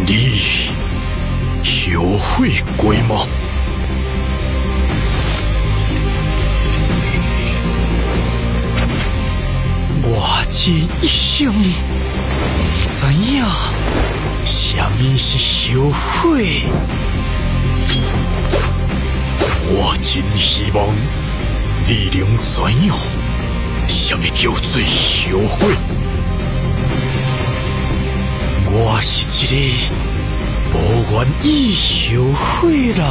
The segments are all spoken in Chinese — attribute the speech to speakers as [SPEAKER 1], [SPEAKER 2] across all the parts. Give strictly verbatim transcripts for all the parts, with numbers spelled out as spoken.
[SPEAKER 1] 你后悔过吗？我这一生不知影，啥物是后悔。我真希望你能知影，啥物叫做后悔。我是一个无愿意后悔人。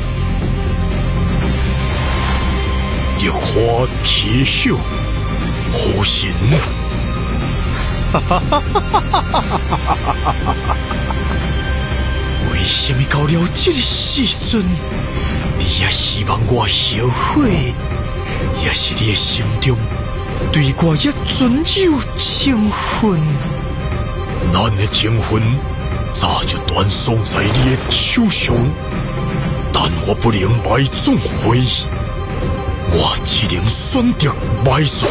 [SPEAKER 1] 玉花题叶，好神！哈哈哈哈哈哈！为什么到了这个时阵，你也希望我后悔？也是你的心中对我也存有情分？咱的情分早就断送在你的手上，但我不能埋葬回忆，我只能选择埋葬。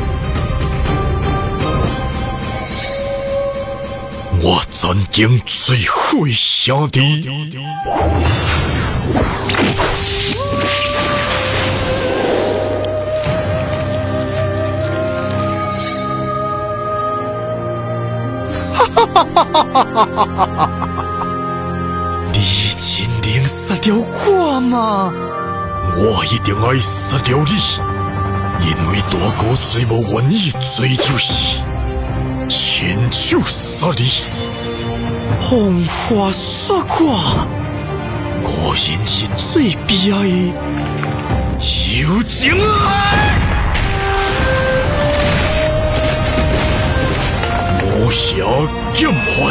[SPEAKER 1] 我曾经最后的兄弟。哈哈哈哈哈哈！你真能杀掉我吗？我一定爱杀掉你，因为大哥最无愿意做就是亲手杀你。风花雪月，果然是最悲哀的友情啊！无暇剑法，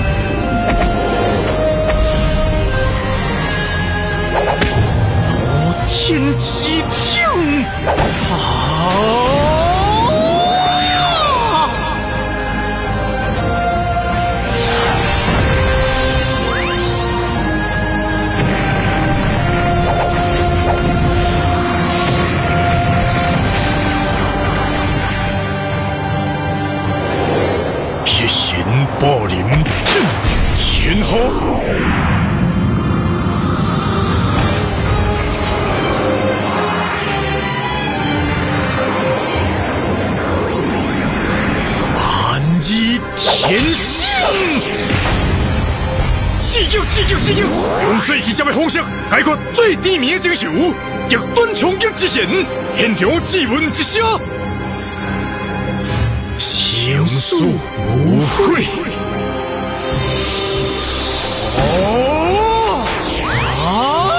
[SPEAKER 1] 罗天之听啊！血神霸凌震天下，万里天星。至极至极至极，用最直接的方式解决最低迷的情绪，极端冲击之前，现场质问一声。情愫无悔。哦啊！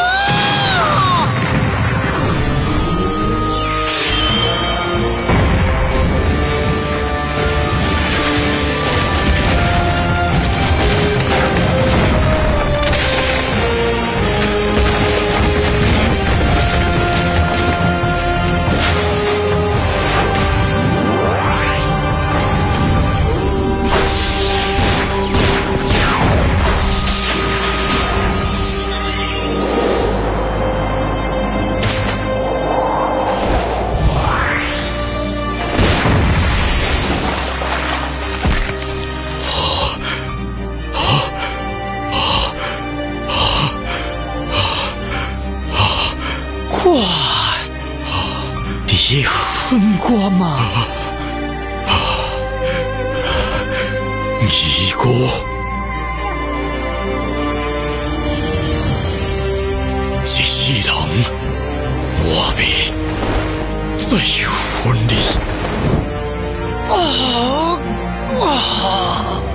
[SPEAKER 1] 你恨我吗？二哥，这世人我未再分离。啊啊！